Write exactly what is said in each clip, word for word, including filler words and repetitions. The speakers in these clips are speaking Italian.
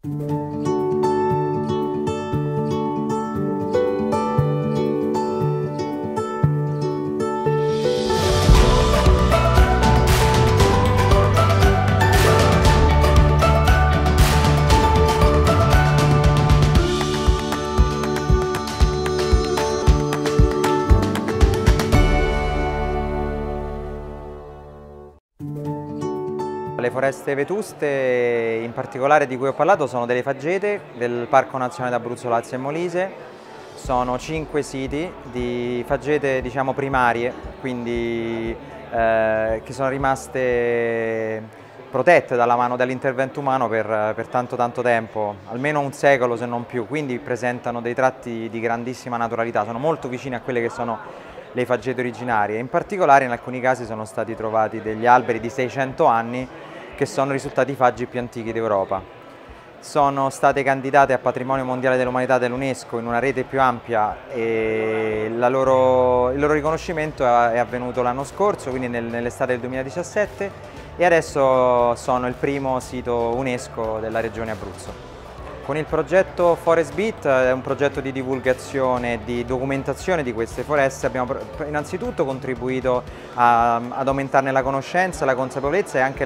Le foreste vetuste, in particolare di cui ho parlato, sono delle faggete del Parco Nazionale d'Abruzzo, Lazio e Molise. Sono cinque siti di faggete, diciamo, primarie, quindi eh, che sono rimaste protette dalla mano dell'intervento umano per, per tanto tanto tempo, almeno un secolo se non più, quindi presentano dei tratti di grandissima naturalità, sono molto vicini a quelle che sono le faggete originarie. In particolare in alcuni casi sono stati trovati degli alberi di seicento anni che sono risultati i faggi più antichi d'Europa. Sono state candidate a Patrimonio Mondiale dell'Umanità dell'UNESCO in una rete più ampia e la loro, il loro riconoscimento è avvenuto l'anno scorso, quindi nel, nell'estate del duemiladiciassette, e adesso sono il primo sito UNESCO della regione Abruzzo. Con il progetto Forest Beat, è un progetto di divulgazione e di documentazione di queste foreste, abbiamo innanzitutto contribuito a, ad aumentarne la conoscenza, la consapevolezza e anche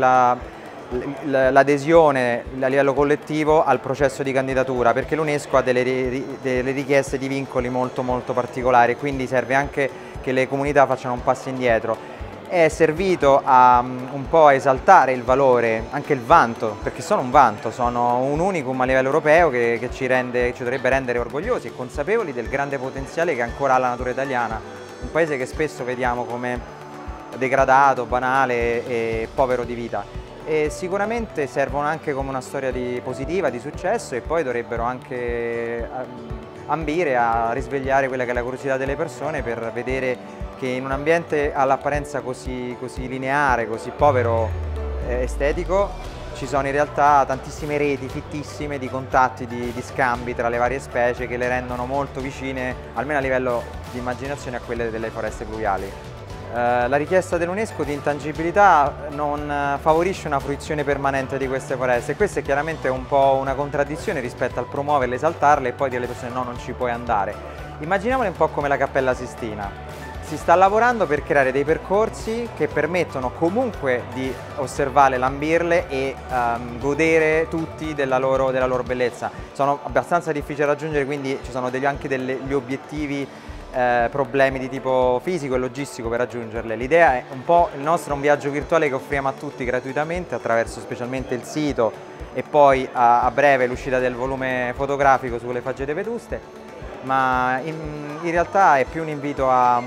l'adesione la, a livello collettivo al processo di candidatura, perché l'UNESCO ha delle, delle richieste di vincoli molto molto particolari, quindi serve anche che le comunità facciano un passo indietro. È servito a un po' a esaltare il valore, anche il vanto, perché sono un vanto, sono un unicum a livello europeo che, che ci, rende, ci dovrebbe rendere orgogliosi e consapevoli del grande potenziale che ancora ha la natura italiana, un paese che spesso vediamo come degradato, banale e povero di vita. E sicuramente servono anche come una storia di positiva, di successo, e poi dovrebbero anche ambire a risvegliare quella che è la curiosità delle persone per vedere che in un ambiente all'apparenza così, così lineare, così povero eh, estetico, ci sono in realtà tantissime reti fittissime di contatti, di, di scambi tra le varie specie che le rendono molto vicine, almeno a livello di immaginazione, a quelle delle foreste pluviali. Eh, la richiesta dell'UNESCO di intangibilità non favorisce una fruizione permanente di queste foreste, e questa è chiaramente un po' una contraddizione rispetto al promuoverle, esaltarle e poi dire alle persone no, non ci puoi andare. Immaginiamole un po' come la Cappella Sistina. Si sta lavorando per creare dei percorsi che permettono comunque di osservarle, lambirle e um, godere tutti della loro, della loro bellezza. Sono abbastanza difficili da raggiungere, quindi ci sono degli, anche degli obiettivi, eh, problemi di tipo fisico e logistico per raggiungerle. L'idea è un po' il nostro, è un viaggio virtuale che offriamo a tutti gratuitamente attraverso specialmente il sito e poi a, a breve l'uscita del volume fotografico sulle faggete vetuste. Ma in, in realtà è più un invito a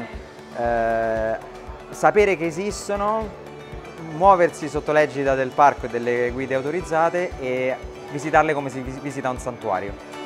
eh, sapere che esistono, muoversi sotto l'egida del parco e delle guide autorizzate e visitarle come si visita un santuario.